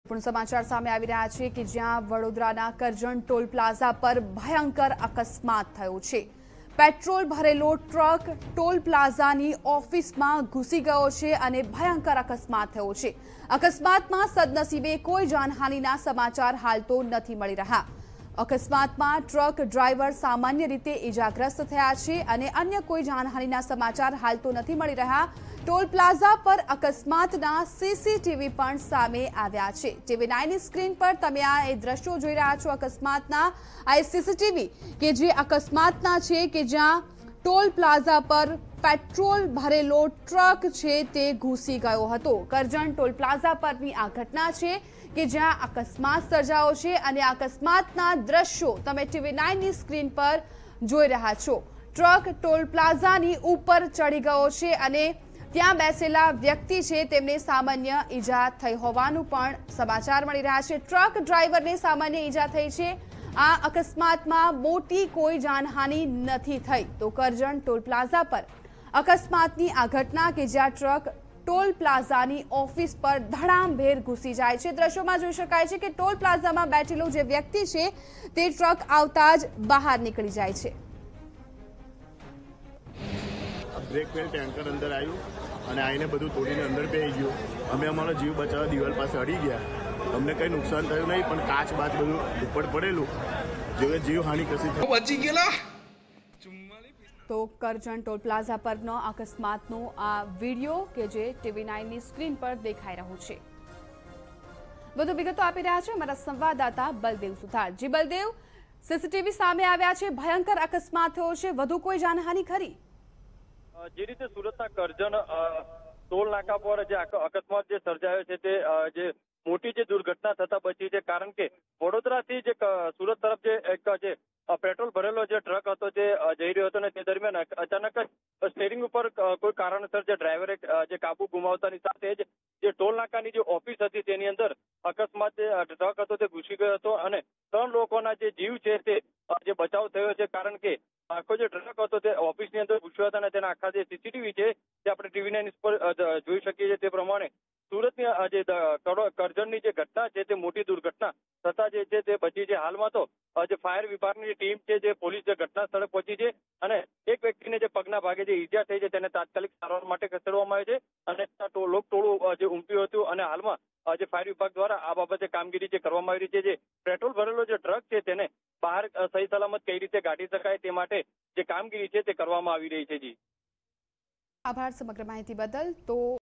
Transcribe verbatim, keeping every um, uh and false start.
પણ સમાચાર સામે આવી રહ્યા છે કે જ્યાં વડોદરાના કરજણ ટોલ પ્લાઝા પર ભયંકર અકસ્માત થયો છે। પેટ્રોલ ભરેલો ટ્રક ટોલ પ્લાઝાની ઓફિસમાં ઘૂસી ગયો છે અને ભયંકર અકસ્માત થયો છે। અકસ્માતમાં સદનસીબે કોઈ જાનહાનિના સમાચાર હાલ તો નથી મળી રહ્યા। અકસ્માતમાં ટ્રક ડ્રાઈવર સામાન્ય રીતે ઇજાગ્રસ્ત થયા છે અને અન્ય કોઈ જાનહાનિના સમાચાર હાલ તો નથી મળી રહ્યા। ટોલ પ્લાઝા પર અકસ્માતના સીસીટીવી પણ સામે આવ્યા છે। ટીવી નાઇન ની સ્ક્રીન પર તમે આ એ દ્રશ્યો જોઈ રહ્યા છો અકસ્માતના। આ સીસીટીવી કે જે અકસ્માતના છે કે જ્યાં ટોલ પ્લાઝા પર પેટ્રોલ ભરેલો ટ્રક છે તે ઘૂસી ગયો હતો। કરજણ ટોલ પ્લાઝા પરની આ ઘટના છે કે જ્યાં અકસ્માત સર્જાયો છે અને અકસ્માતના દ્રશ્યો તમે ટીવી નાઇન ની સ્ક્રીન પર જોઈ રહ્યા છો। ટ્રક ટોલ પ્લાઝાની ઉપર ચડી ગયો છે અને ત્યાં બેસેલા વ્યક્તિ છે તેમને સામાન્ય ઈજા થઈ હોવાનું પણ સમાચાર મળી રહ્યા છે। ટ્રક ડ્રાઈવરને સામાન્ય ઈજા થઈ છે। આ અકસ્માતમાં મોટી કોઈ જાનહાનિ નથી થઈ। તો કરજણ ટોલ પ્લાઝા પર અકસ્માતની આ ઘટના કે જ્યાં ટ્રક ટોલ પ્લાઝાની ઓફિસ પર ધડામભેર ઘૂસી જાય છે। દ્રશ્યોમાં જોઈ શકાય છે કે ટોલ પ્લાઝામાં બેઠેલો જે વ્યક્તિ છે તે ટ્રક આવતા જ બહાર નીકળી જાય છે। બ્રેક ફેલ ટેન્કર અંદર આવ્યું અને આઈને બધું તોડીને અંદર બેસી ગયું। અમે અમારો જીવ બચાવવા દિવાલ પાસે અડી ગયા। અમને કંઈ નુકસાન થયું નહીં, પણ કાચ બાચ બધું ઉપર પડેલું જોકે જીવ હાનિ કશી બચી ગયેલા। તો કરજણ ટોલ પ્લાઝા પરનો અકસ્માતનો આ વિડીયો કે જે ટીવી નાઇન ની સ્ક્રીન પર દેખાઈ રહ્યું છે। વધુ વિગતો આપી રહ્યા છે અમારા સંવાદદાતા બલદેવ સુથાર। જી બલદેવ, સીસીટીવી સામે આવ્યા છે, ભયંકર અકસ્માત થયો છે, વધુ કોઈ જાનહાનિ ખરી? જે રીતે સુરતના કરજણ ટોલ નાકા પર જે અકસ્માત જે સર્જાયો છે તે જે મોટી જે દુર્ઘટના થતા બચી છે, કારણ કે વડોદરાથી જે સુરત તરફ જે એક જે પેટ્રોલ ભરેલો જે ટ્રક હતો જે જઈ રહ્યો હતો ને તે દરમિયાન અચાનક જ સ્ટેરિંગ ઉપર કોઈ કારણસર જે ડ્રાઈવરે જે કાબુ ગુમાવતાની સાથે જ જે ટોલ નાકાની જે ઓફિસ હતી તેની અંદર અકસ્માત જે ટ્રક હતો તે ઘૂસી ગયો હતો અને ત્રણ લોકોના જે જીવ છે તે જે બચાવ થયો છે, કારણ કે આખો જે ટ્રક હતો તે ઓફિસની અંદર ઘૂસ્યો હતો અને તેના આખા જે સીસીટીવી છે તે આપણે ટીવી નાઇન પર જોઈ શકીએ છીએ। તે પ્રમાણે સુરતની જે કરજણની જે ઘટના છે તે મોટી દુર્ઘટના થતા જે છે તે બચી છે। હાલમાં તો જે ફાયર વિભાગની જે ટીમ છે જે પોલીસ જે ઘટના સ્થળે પહોંચી છે અને એક વ્યક્તિને જે પગના ભાગે જે ઈજા થઈ છે તેને તાત્કાલિક સારવાર માટે ખસેડવામાં આવે છે અને લોકટોળું જે ઉમટ્યું હતું અને હાલમાં જે ફાયર વિભાગ દ્વારા આ બાબતે કામગીરી જે કરવામાં આવી રહી છે। જે પેટ્રોલ ભરેલો જે ટ્રક છે તેને બહાર સહી સલામત કઈ રીતે કાઢી શકાય તે માટે જે કામગીરી છે તે કરવામાં આવી રહી છે। જી આભાર સમગ્ર માહિતી બદલ। તો